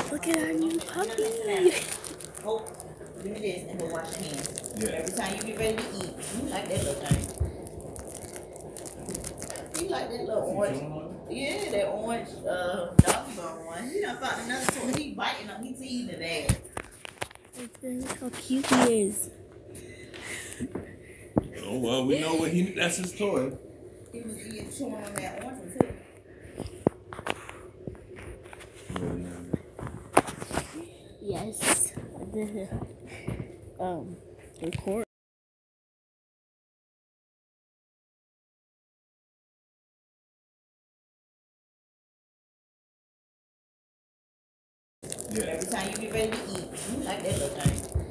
Look at our new puppy. Oh, give me this and go wash your hands. Yeah. Every time you get ready to eat, you like that little thing. You like that little orange. Yeah, that orange doggy bone one. He done found another toy. He biting them. He teasing that. Look how cute he is. Oh well, we know that's his toy. He was chewing on that orange one too. Yes. Record. Yeah. Every time you get ready to eat, you like that little thing.